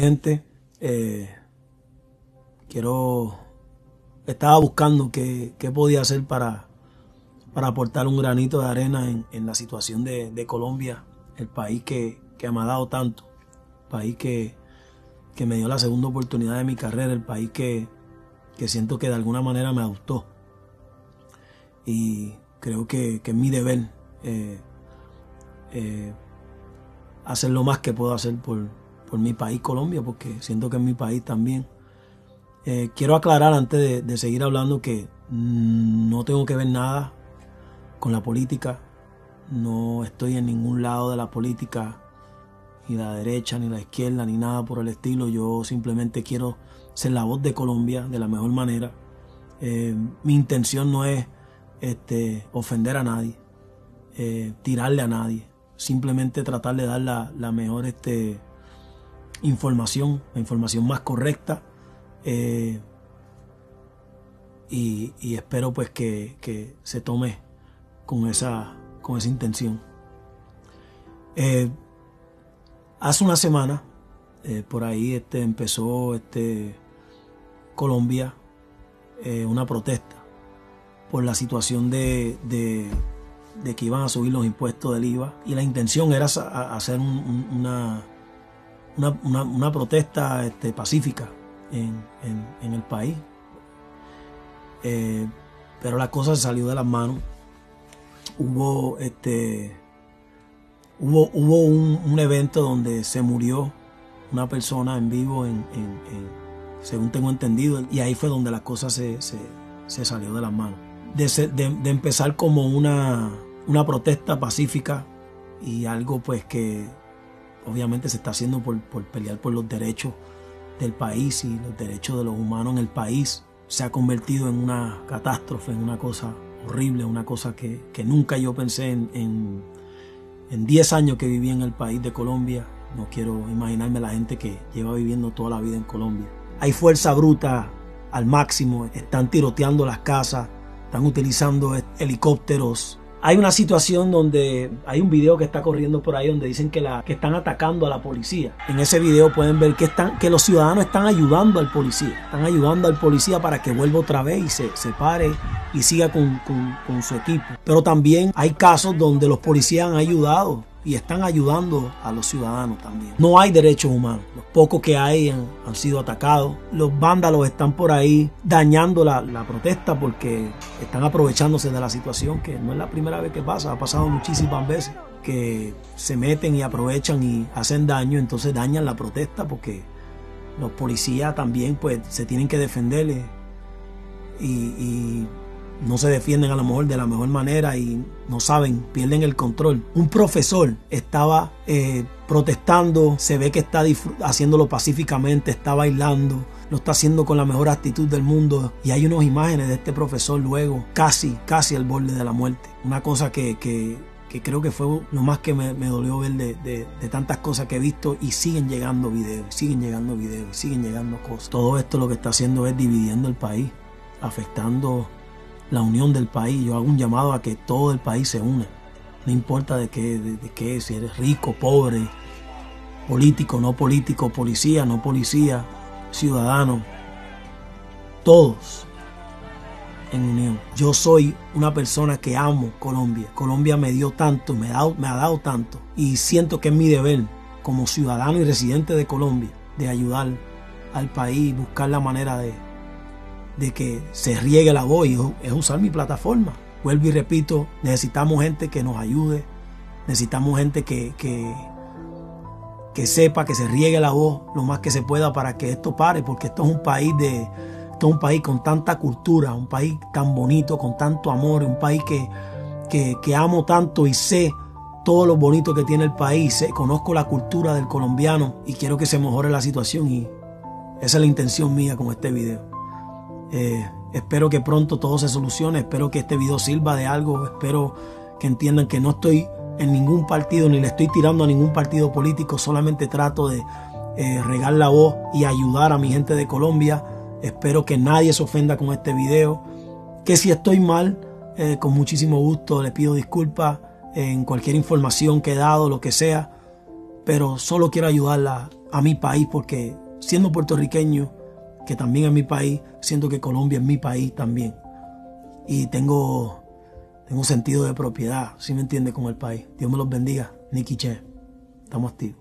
Gente, estaba buscando qué podía hacer para aportar un granito de arena en la situación de Colombia, el país que me ha dado tanto, el país que me dio la segunda oportunidad de mi carrera, el país que siento que de alguna manera me adoptó. Y creo que es mi deber hacer lo más que puedo hacer por mi país, Colombia, porque siento que es mi país también. Quiero aclarar antes de seguir hablando que no tengo que ver nada con la política. No estoy en ningún lado de la política, ni la derecha, ni la izquierda, ni nada por el estilo. Yo simplemente quiero ser la voz de Colombia de la mejor manera. Mi intención no es ofender a nadie, tirarle a nadie. Simplemente tratar de dar la mejor información, la información más correcta. Y espero pues que se tome con esa intención. Hace una semana por ahí empezó Colombia una protesta por la situación de que iban a subir los impuestos del IVA, y la intención era hacer una protesta pacífica en el país, pero la cosa se salió de las manos. Hubo un evento donde se murió una persona en vivo, según tengo entendido, y ahí fue donde la cosa se salió de las manos. De empezar como una protesta pacífica y algo pues que obviamente se está haciendo por pelear por los derechos del país y los derechos de los humanos en el país, se ha convertido en una catástrofe, en una cosa horrible, una cosa que nunca yo pensé en 10 años que viví en el país de Colombia. No quiero imaginarme la gente que lleva viviendo toda la vida en Colombia. Hay fuerza bruta al máximo, están tiroteando las casas, están utilizando helicópteros. Hay una situación donde hay un video que está corriendo por ahí donde dicen que están atacando a la policía. En ese video pueden ver que los ciudadanos están ayudando al policía. Están ayudando al policía para que vuelva otra vez y se pare y siga con su equipo. Pero también hay casos donde los policías han ayudado y están ayudando a los ciudadanos también. No hay derechos humanos. Los pocos que hay han sido atacados. Los vándalos están por ahí dañando la protesta porque están aprovechándose de la situación, que no es la primera vez que pasa. Ha pasado muchísimas veces que se meten y aprovechan y hacen daño, entonces dañan la protesta porque los policías también pues se tienen que defender y no se defienden a lo mejor de la mejor manera y no saben, pierden el control. Un profesor estaba protestando, se ve que está haciéndolo pacíficamente, está bailando, lo está haciendo con la mejor actitud del mundo, y hay unas imágenes de este profesor luego casi al borde de la muerte. Una cosa que creo que fue lo más que me dolió ver de tantas cosas que he visto, y siguen llegando videos, siguen llegando cosas. Todo esto lo que está haciendo es dividiendo el país, afectando la unión del país. Yo hago un llamado a que todo el país se una. No importa de qué, si eres rico, pobre, político, no político, policía, no policía, ciudadano, todos en unión. Yo soy una persona que amo Colombia. Colombia me dio tanto, me ha dado tanto, y siento que es mi deber como ciudadano y residente de Colombia de ayudar al país, buscar la manera de que se riegue la voz, y es usar mi plataforma. Vuelvo y repito, necesitamos gente que nos ayude, necesitamos gente que sepa, que se riegue la voz lo más que se pueda para que esto pare, porque esto es un país con tanta cultura, un país tan bonito, con tanto amor, un país que amo tanto y sé todo lo bonito que tiene el país. Conozco la cultura del colombiano y quiero que se mejore la situación, y esa es la intención mía con este video. Espero que pronto todo se solucione, espero que este video sirva de algo, espero que entiendan que no estoy en ningún partido ni le estoy tirando a ningún partido político, solamente trato de regar la voz y ayudar a mi gente de Colombia. Espero que nadie se ofenda con este video, que si estoy mal, con muchísimo gusto le pido disculpas en cualquier información que he dado, lo que sea, pero solo quiero ayudarla a mi país, porque siendo puertorriqueño, que también es mi país, siento que Colombia es mi país también. Y tengo un sentido de propiedad, ¿sí me entiende?, con el país. Dios me los bendiga. Nicky Che, estamos activos.